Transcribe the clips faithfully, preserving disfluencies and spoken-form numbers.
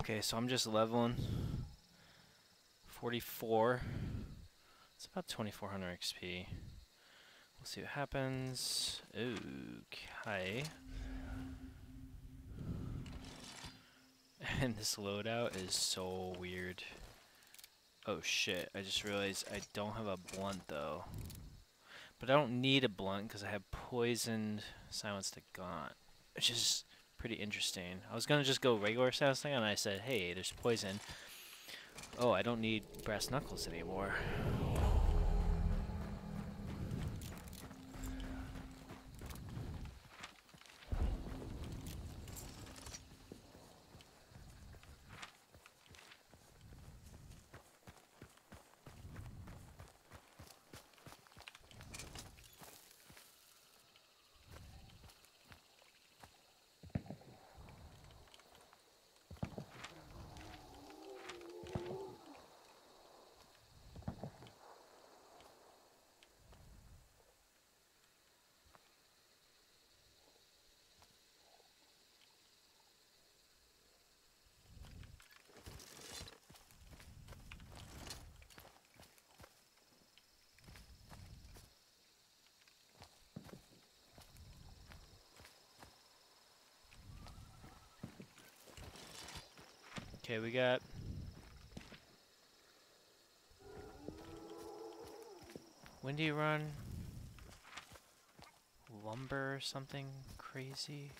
Okay, so I'm just leveling forty-four. It's about twenty-four hundred X P. We'll see what happens. Okay. And this loadout is so weird. Oh shit, I just realized I don't have a blunt though. But I don't need a blunt because I have poisoned silenced gaunt, which is pretty interesting. I was gonna just go regular silenced and I said, hey, there's poison. Oh, I don't need brass knuckles anymore. Okay, we got Windy Run, lumber or something crazy.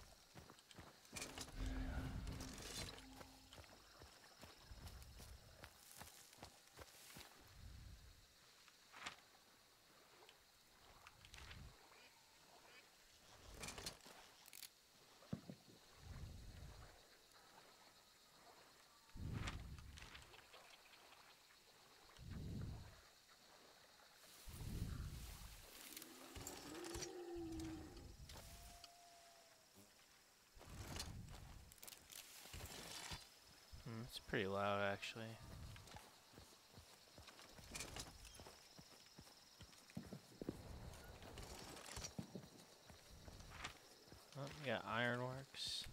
Hmm, it's pretty loud actually. Oh, we got ironworks.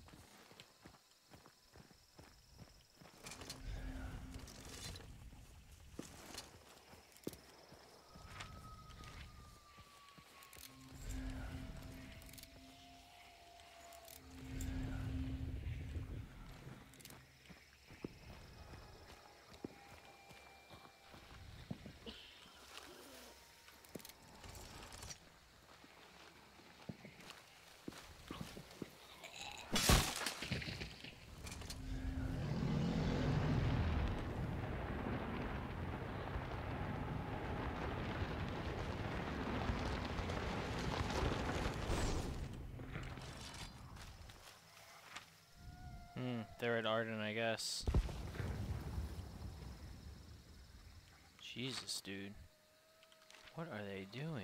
Hmm, they're at Arden, I guess. Jesus, dude. What are they doing?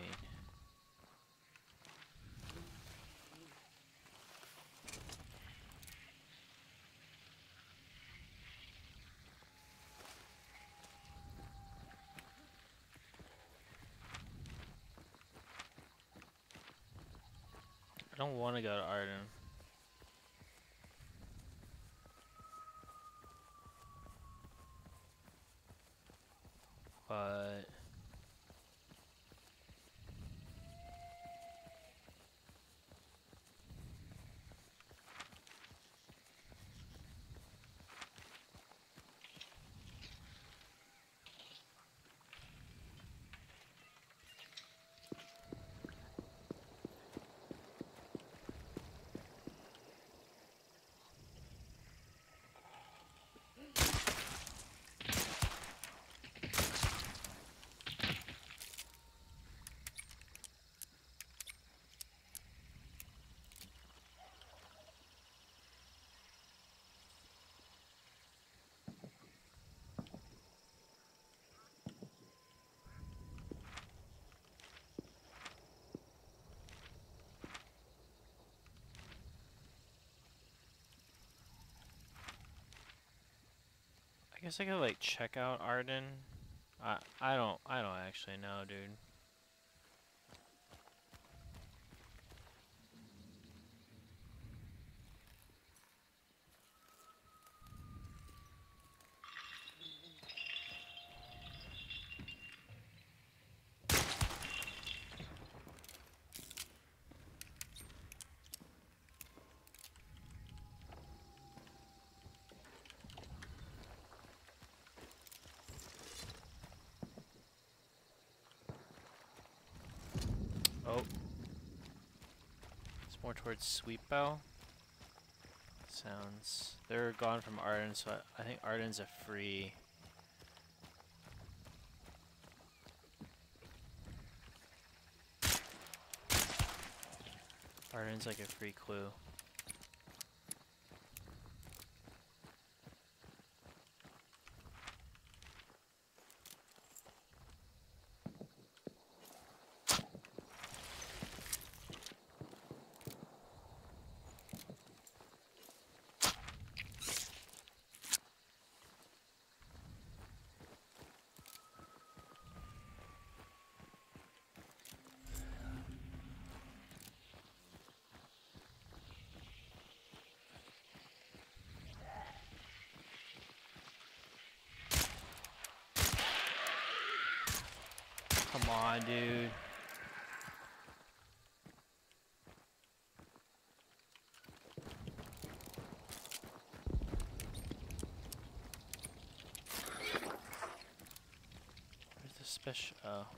I don't want to go to Arden. But I guess I could like check out Arden. I I don't I don't actually know, dude. towards Sweet Bow. Sounds... They're gone from Arden, so I, I think Arden's a free... Arden's like a free clue. Come on, dude. Where's the special? Oh.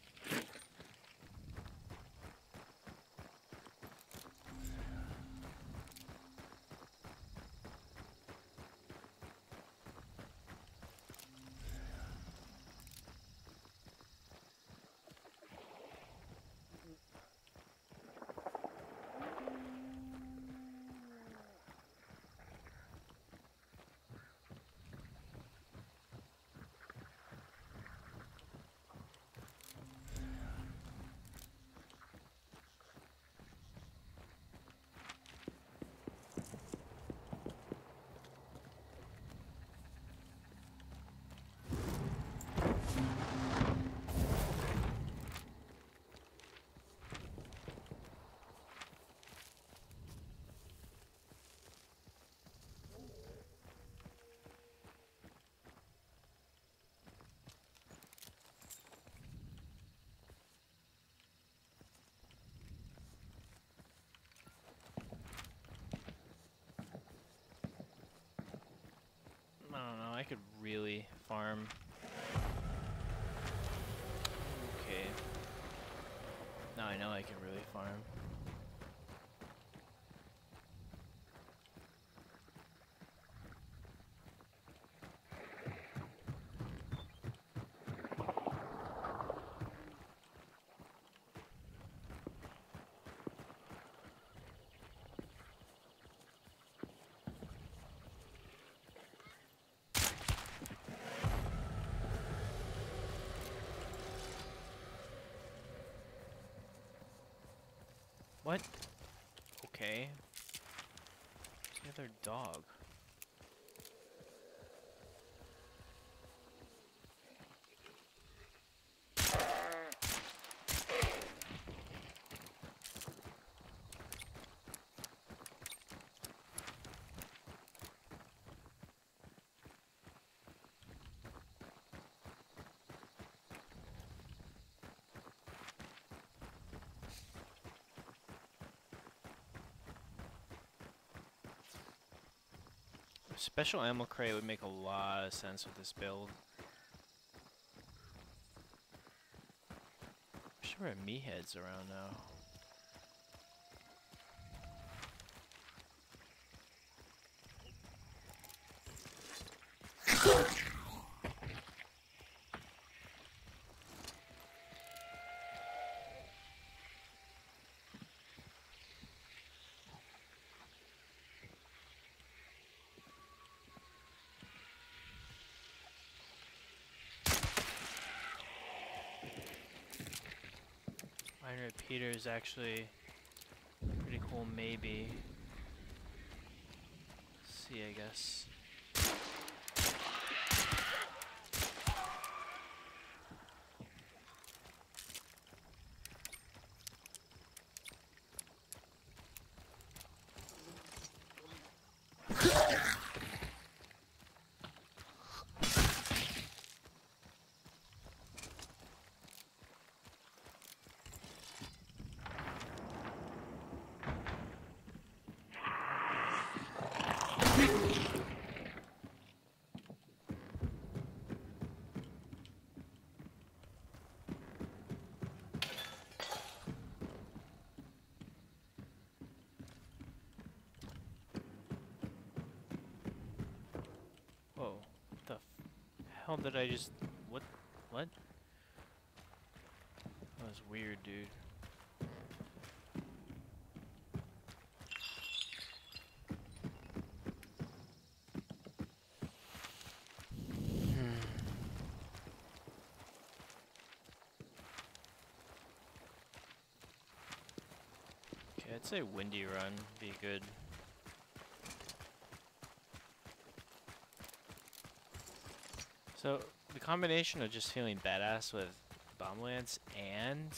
I don't know, I could really farm. Okay. Now I know I can really farm. What? Okay. Where's the other dog? Special ammo crate would make a lot of sense with this build. I'm sure there are meatheads around now. Iron Repeater is actually pretty cool, maybe. Let's see, I guess. hell did I just... What? What? That was weird, dude. Okay, I'd say Windy Run be good. So, the combination of just feeling badass with Bomb Lance and,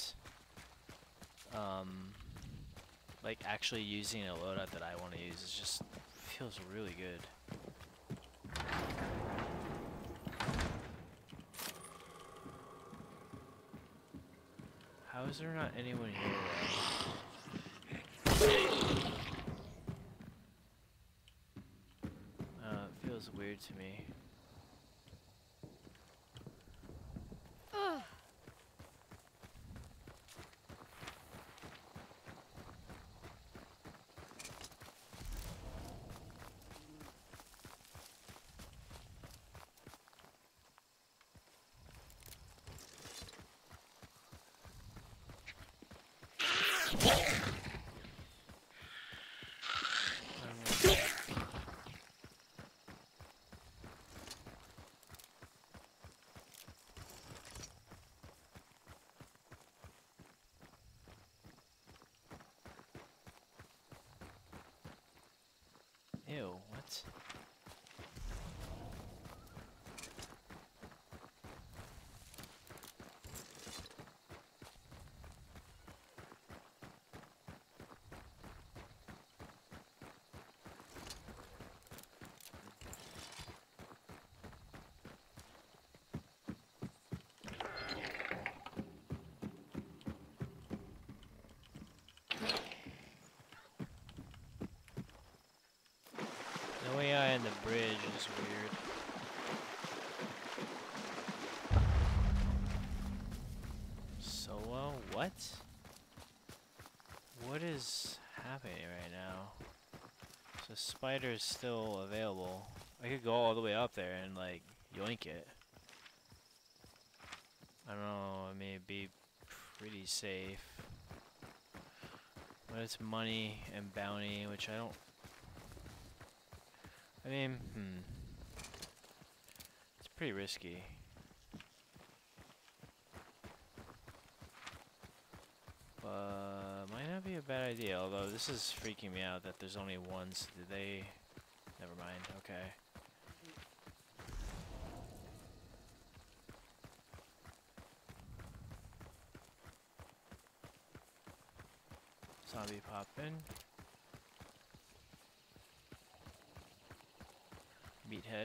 um, like actually using a loadout that I want to use is just feels really good. How is there not anyone here yet? Uh, it feels weird to me. Ew, what? No A I on the bridge is weird. Solo? What? What is happening right now? So Spider is still available. I could go all the way up there and like yoink it. I don't know, it may be pretty safe. But it's money and bounty, which I don't... I mean, hmm. It's pretty risky. But might not be a bad idea, although this is freaking me out that there's only one. So did they... Never mind, okay. Zombie poppin'. Meathead.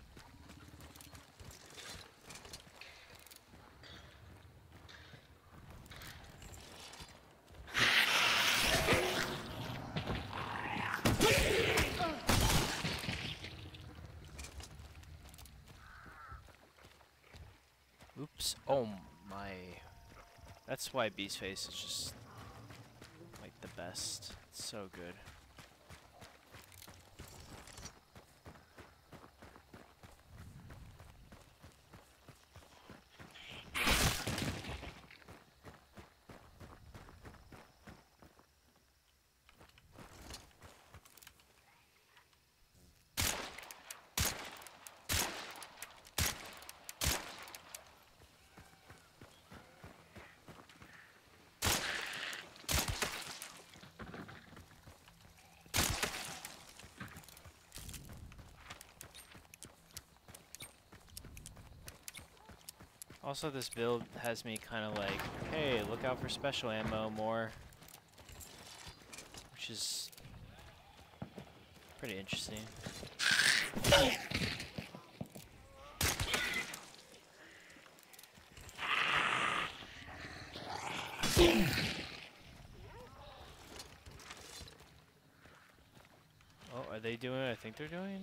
Oops. Oh my. That's why Beast Face is just like the best. It's so good. Also, this build has me kind of like, hey, look out for special ammo more. Which is pretty interesting. Oh, are they doing what I think they're doing?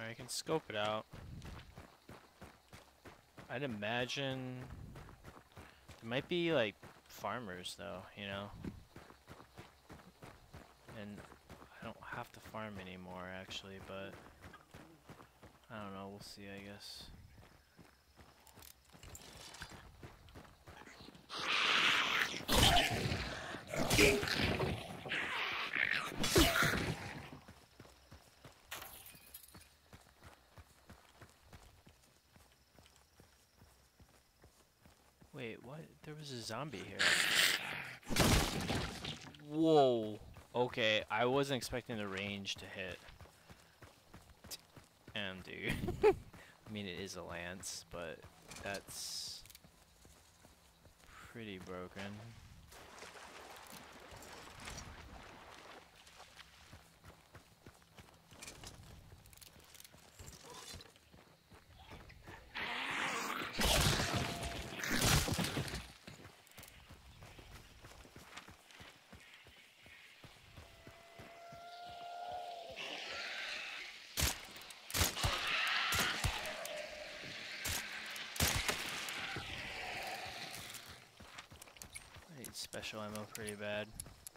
Alright, I can scope it out. I'd imagine there might be like farmers though, you know? And I don't have to farm anymore actually, but I don't know, we'll see I guess. Wait, what? There was a zombie here. Whoa. Okay, I wasn't expecting the range to hit. Damn, dude. I mean, it is a lance, but that's pretty broken. I need special ammo pretty bad.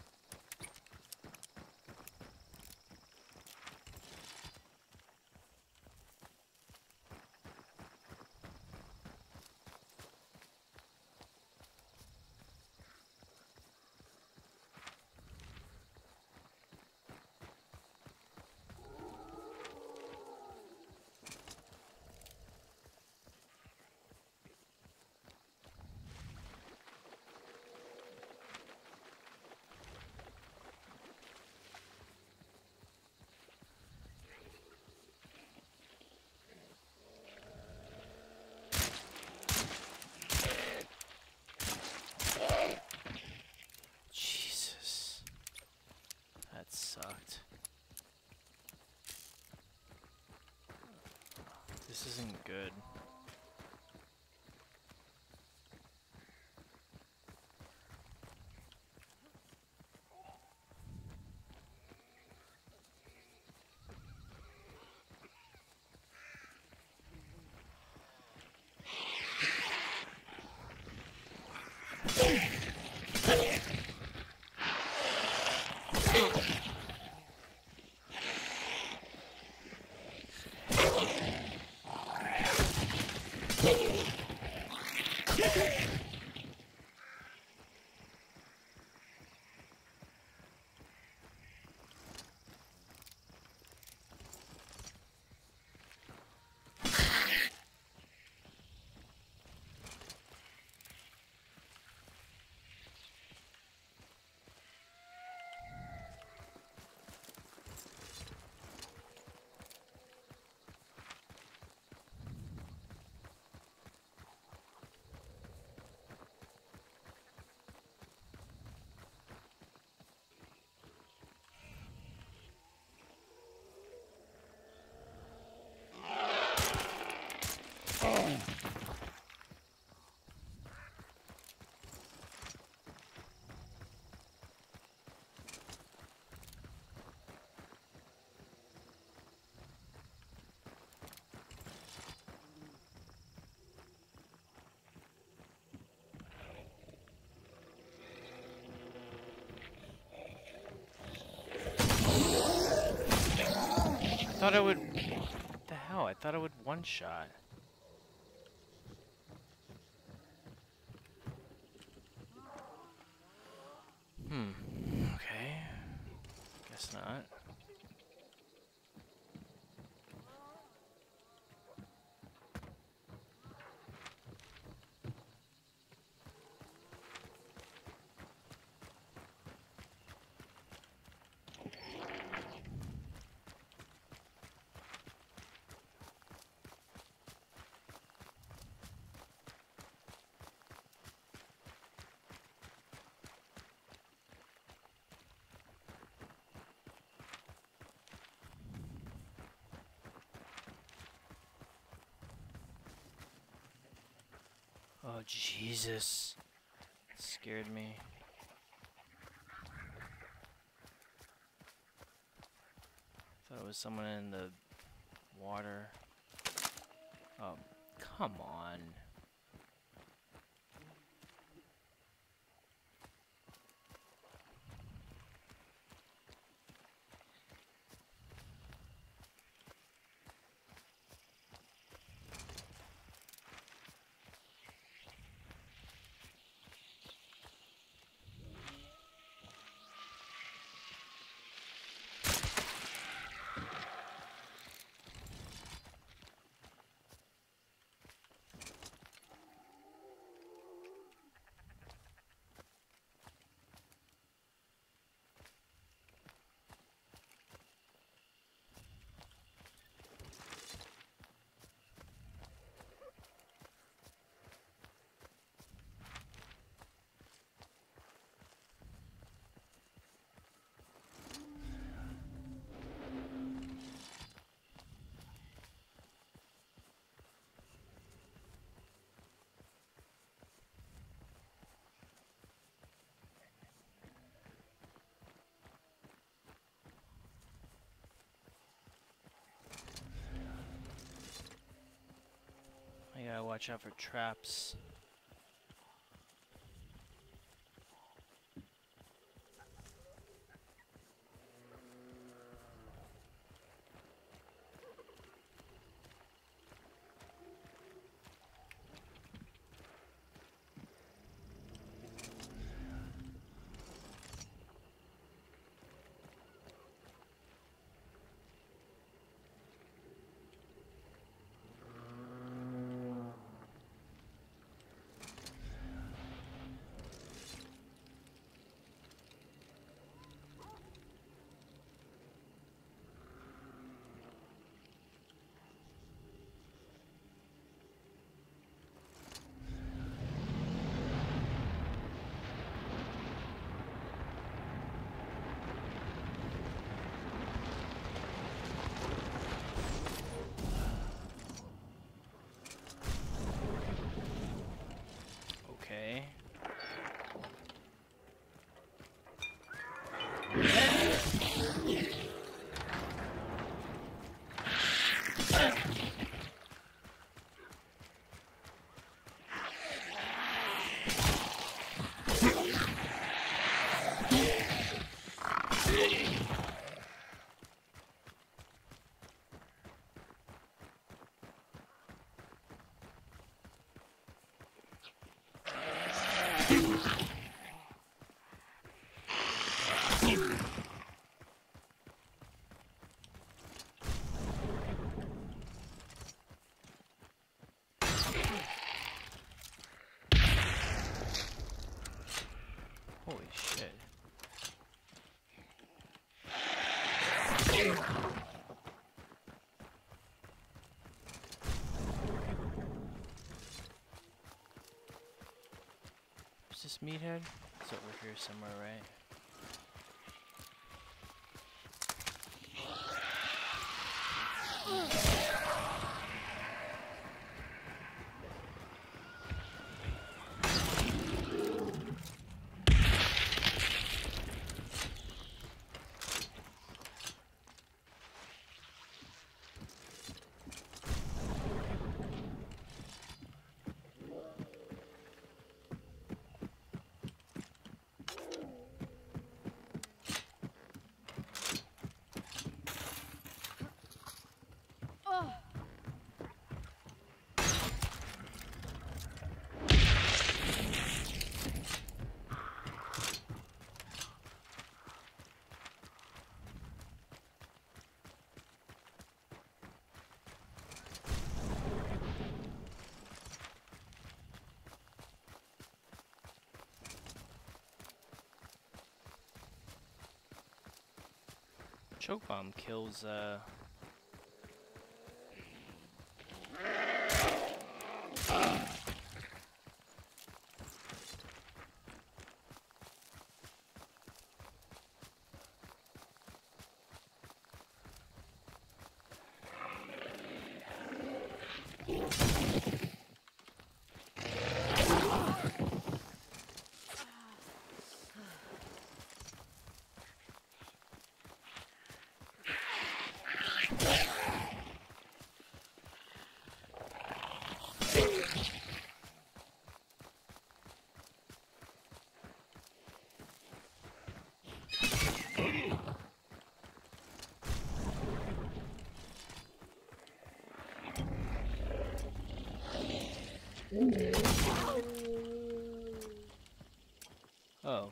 Jesus. That sucked. This isn't good. I thought I would... What the hell? I thought I would one-shot. Hmm. Okay. Guess not. Oh, Jesus. It scared me. Thought it was someone in the water. Oh, come on. I gotta watch out for traps. Okay. Holy shit. Is this meathead? It's over here somewhere, right? Choke bomb kills, uh... Oh.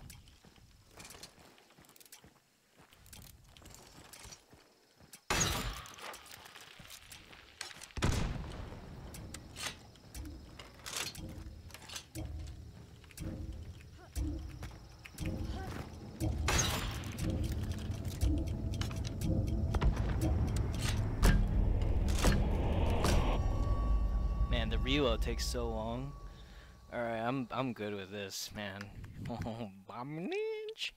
Man, the reload takes so long. Alright, I'm I'm good with this, man. Oh, I'm an inch.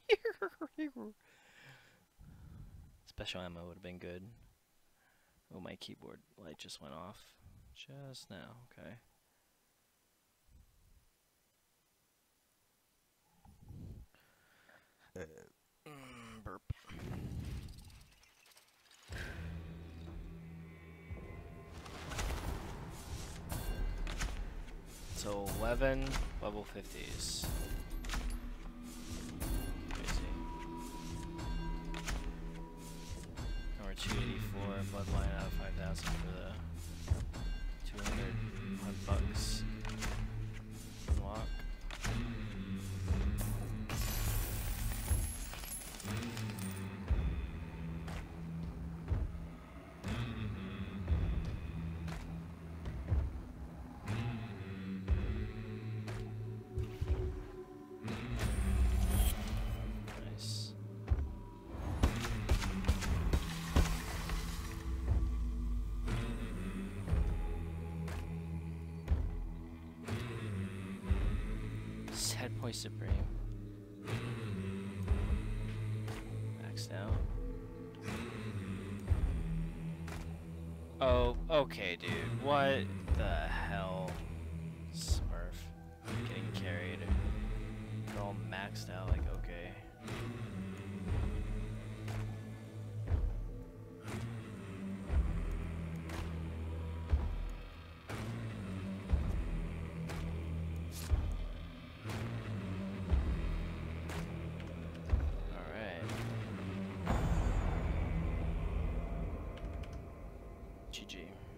Special ammo would have been good. Oh, my keyboard light just went off. Just now, okay. Mm, burp. So eleven level fifties. Crazy. Number two eighty-four, bloodline out of five thousand for the two hundred bucks. Unlock. Nice. Set point supreme. Maxed out. Oh, okay, dude. What the hell? Smurf. Getting carried. They're all maxed out, like, okay. Alright. G G.